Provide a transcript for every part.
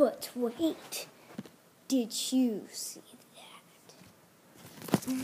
But wait, did you see that?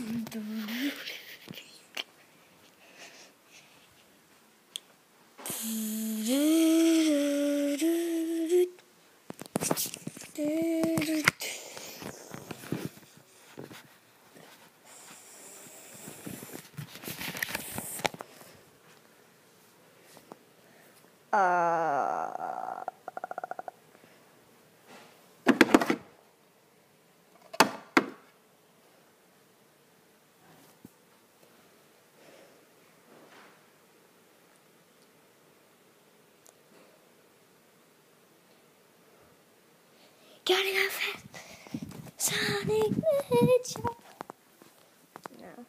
Gotta go fast, Sonic the Hedgehog. No.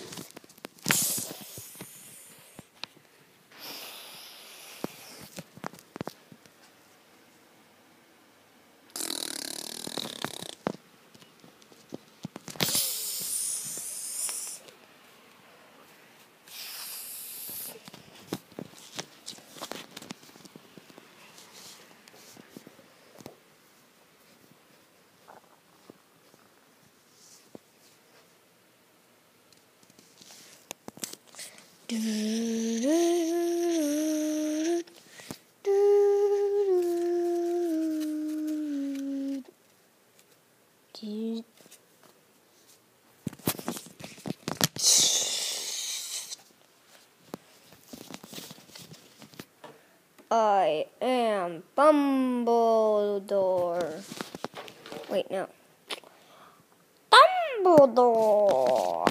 I am Dumbledore. Wait, no. Dumbledore.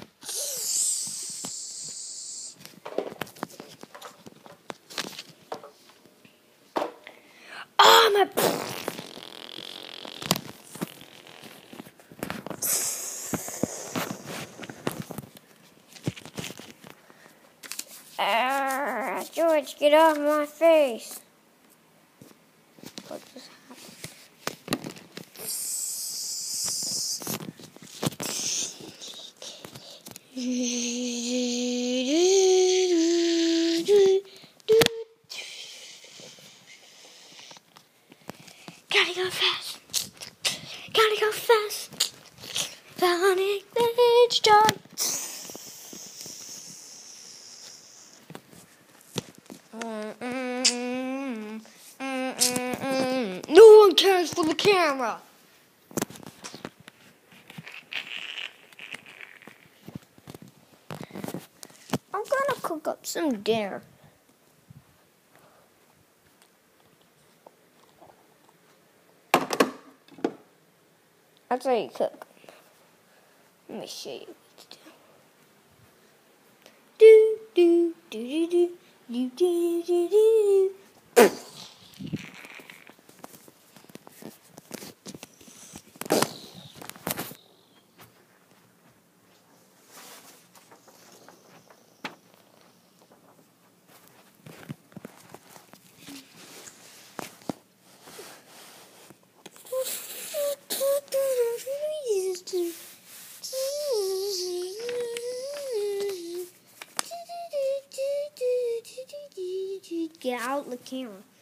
Oh, my... George, get off my face. What just happened? Gotta go fast. Gotta go fast. Sonic the Hedgehog. No one cares for the camera. I'm gonna cook up some dinner. That's how you cook. Let me show you what to do. Do do do do do do do do. Get out the camera.